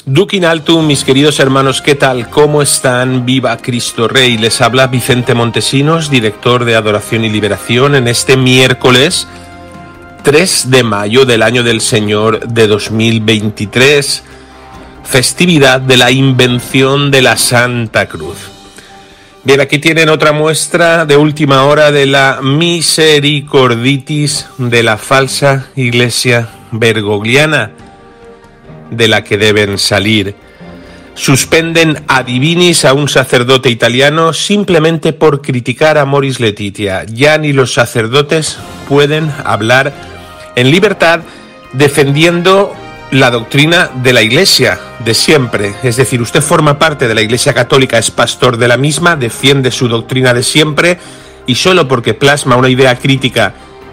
Duc in altum, mis queridos hermanos, ¿qué tal? ¿Cómo están? ¡Viva Cristo Rey! Les habla Vicente Montesinos, director de Adoración y Liberación, en este miércoles 3 de mayo del año del Señor de 2023, festividad de la invención de la Santa Cruz. Bien, aquí tienen otra muestra de última hora de la misericorditis de la falsa iglesia bergogliana, de la que deben salir. Suspenden ad divinis a un sacerdote italiano simplemente por criticar a Amoris Laetitia. Ya ni los sacerdotes pueden hablar en libertad defendiendo la doctrina de la Iglesia de siempre. Es decir, usted forma parte de la Iglesia Católica, es pastor de la misma, defiende su doctrina de siempre, y solo porque plasma una idea crítica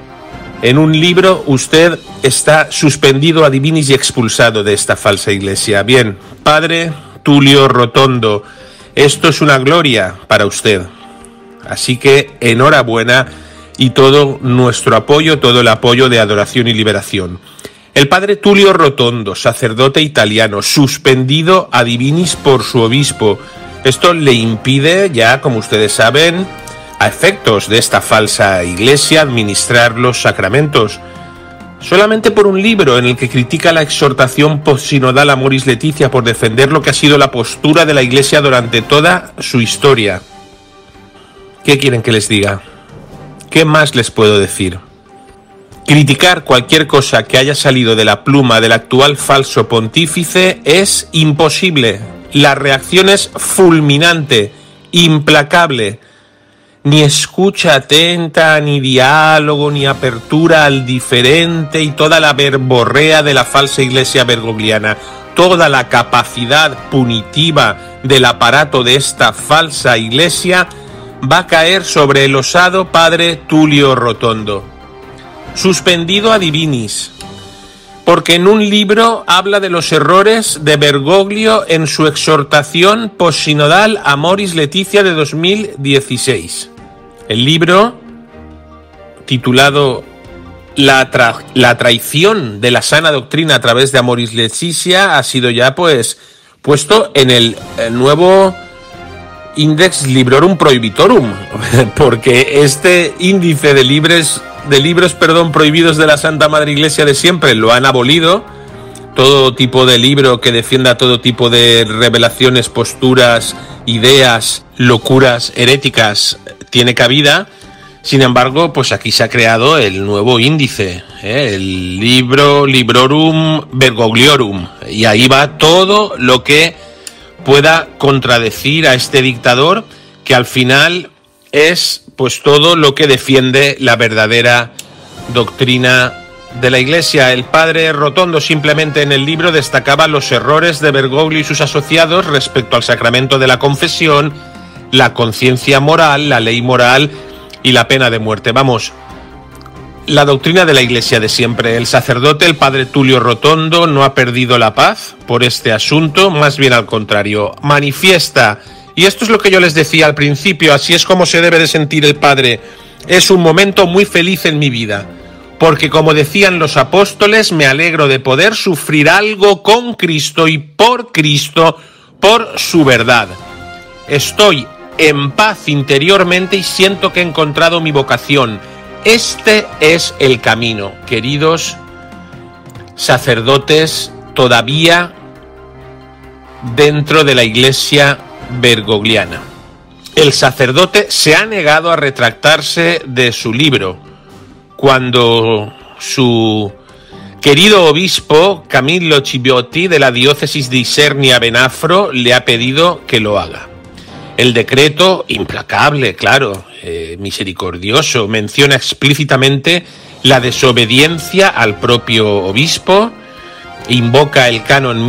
en un libro, usted está suspendido ad divinis y expulsado de esta falsa iglesia. Bien, Padre Tulio Rotondo, esto es una gloria para usted. Así que enhorabuena y todo nuestro apoyo, todo el apoyo de Adoración y Liberación. El Padre Tulio Rotondo, sacerdote italiano, suspendido ad divinis por su obispo. Esto le impide ya, como ustedes saben, a efectos de esta falsa iglesia, administrar los sacramentos, solamente por un libro en el que critica la exhortación postsinodal Amoris Laetitia por defender lo que ha sido la postura de la iglesia durante toda su historia. ¿Qué quieren que les diga? ¿Qué más les puedo decir? Criticar cualquier cosa que haya salido de la pluma del actual falso pontífice es imposible. La reacción es fulminante, implacable. Ni escucha atenta, ni diálogo, ni apertura al diferente y toda la verborrea de la falsa iglesia bergogliana, toda la capacidad punitiva del aparato de esta falsa iglesia va a caer sobre el osado Padre Tulio Rotondo, suspendido ad divinis, porque en un libro habla de los errores de Bergoglio en su exhortación postsinodal Amoris Laetitia de 2016. El libro, titulado La traición de la sana doctrina a través de Amoris Laetitia, ha sido ya pues puesto en el nuevo Index Librorum Prohibitorum, porque este índice de libros prohibidos de la Santa Madre Iglesia de siempre lo han abolido. Todo tipo de libro que defienda todo tipo de revelaciones, posturas, ideas, locuras heréticas tiene cabida. Sin embargo, pues aquí se ha creado el nuevo índice, el Librorum Bergogliorum, y ahí va todo lo que pueda contradecir a este dictador, que al final es pues todo lo que defiende la verdadera doctrina de la Iglesia. El Padre Rotondo simplemente en el libro destacaba los errores de Bergoglio y sus asociados respecto al sacramento de la confesión, la conciencia moral, la ley moral y la pena de muerte. Vamos, la doctrina de la Iglesia de siempre. El sacerdote, el Padre Tulio Rotondo, no ha perdido la paz por este asunto, más bien al contrario, manifiesta. Y esto es lo que yo les decía al principio, así es como se debe de sentir el Padre. Es un momento muy feliz en mi vida, porque como decían los apóstoles, me alegro de poder sufrir algo con Cristo y por Cristo, por su verdad. Estoy en paz interiormente y siento que he encontrado mi vocación. Este es el camino, queridos sacerdotes, todavía dentro de la Iglesia bergogliana. El sacerdote se ha negado a retractarse de su libro cuando su querido obispo Camillo Cibiotti de la diócesis de Isernia-Benafro le ha pedido que lo haga. El decreto, implacable, claro, misericordioso, menciona explícitamente la desobediencia al propio obispo, invoca el canon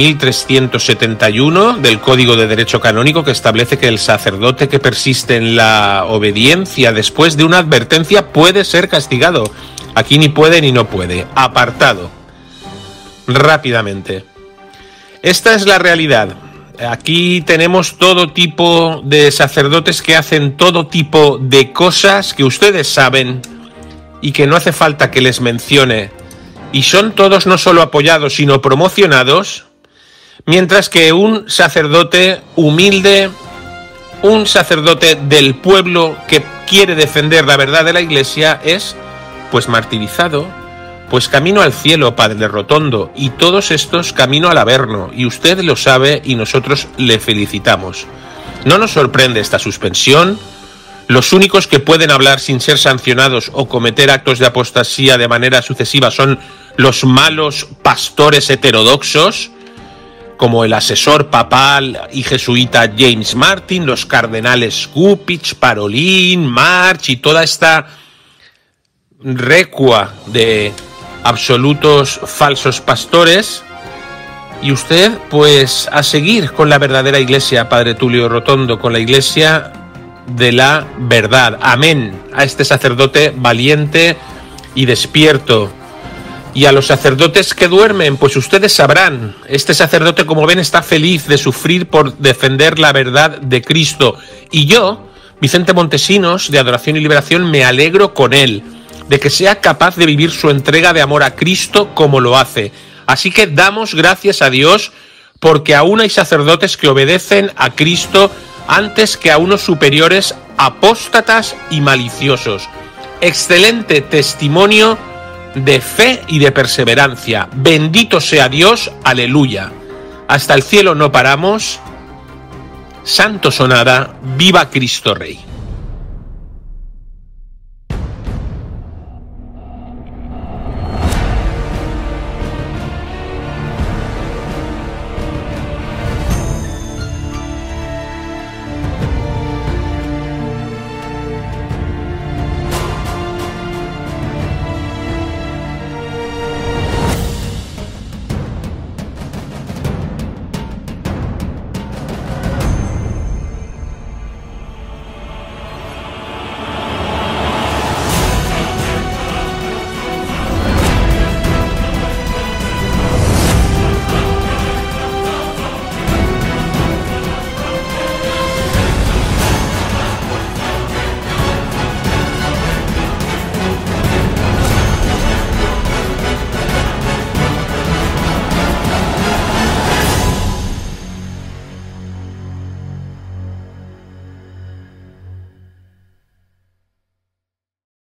1371 del Código de Derecho Canónico, que establece que el sacerdote que persiste en la obediencia después de una advertencia puede ser castigado. Aquí ni puede ni no puede, apartado rápidamente. Esta es la realidad. Aquí tenemos todo tipo de sacerdotes que hacen todo tipo de cosas que ustedes saben y que no hace falta que les mencione. Y son todos no solo apoyados, sino promocionados Mientras que un sacerdote humilde, un sacerdote del pueblo que quiere defender la verdad de la Iglesia es, pues, martirizado, pues camino al cielo, Padre Rotondo, y todos estos camino al Averno, y usted lo sabe y nosotros le felicitamos. No nos sorprende esta suspensión. Los únicos que pueden hablar sin ser sancionados o cometer actos de apostasía de manera sucesiva son los malos pastores heterodoxos, como el asesor papal y jesuita James Martin, los cardenales Cupich, Parolin, March y toda esta recua de absolutos falsos pastores. Y usted, pues, a seguir con la verdadera Iglesia, Padre Tulio Rotondo, con la Iglesia de la verdad. Amén. A este sacerdote valiente y despierto. Y a los sacerdotes que duermen, pues ustedes sabrán, este sacerdote, como ven, está feliz de sufrir por defender la verdad de Cristo. Y yo, Vicente Montesinos, de Adoración y Liberación, me alegro con él, de que sea capaz de vivir su entrega de amor a Cristo como lo hace. Así que damos gracias a Dios porque aún hay sacerdotes que obedecen a Cristo antes que a unos superiores apóstatas y maliciosos. Excelente testimonio de fe y de perseverancia. Bendito sea Dios, aleluya. Hasta el cielo no paramos. Santo sonada, viva Cristo Rey.